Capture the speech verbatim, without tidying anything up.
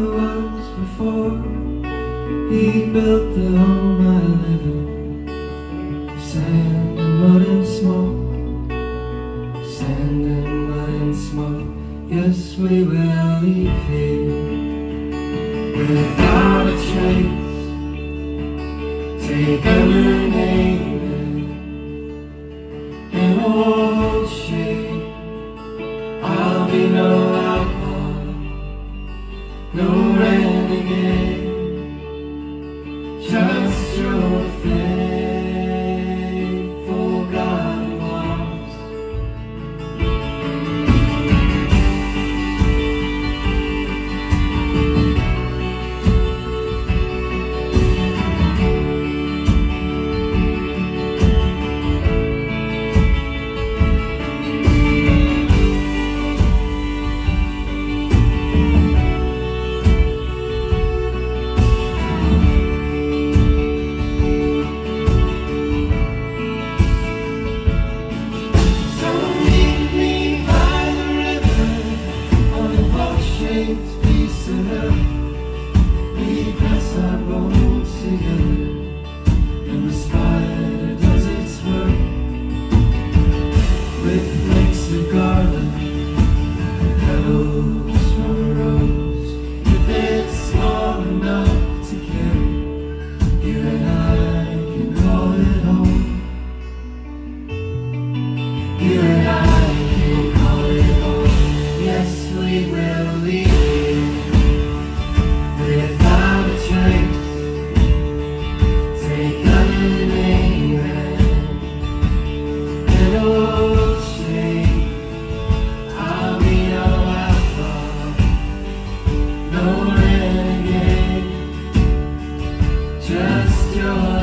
was before he built the home I live in. Sand and mud and smoke, sand and mud and smoke. Yes, we will leave here without a trace. Take every name in old shape. I'll be no outlaw, no renegade, just your faithful God was. Piece of earth, we press our bones together, and the spider does its work with flakes of garlic, petals from a rose. If it's small enough to carry, you and I can call it home. You and I can call it home. Yes, we will leave without a trace. Take under name and old shame. I'll be no outlaw, no renegade, just your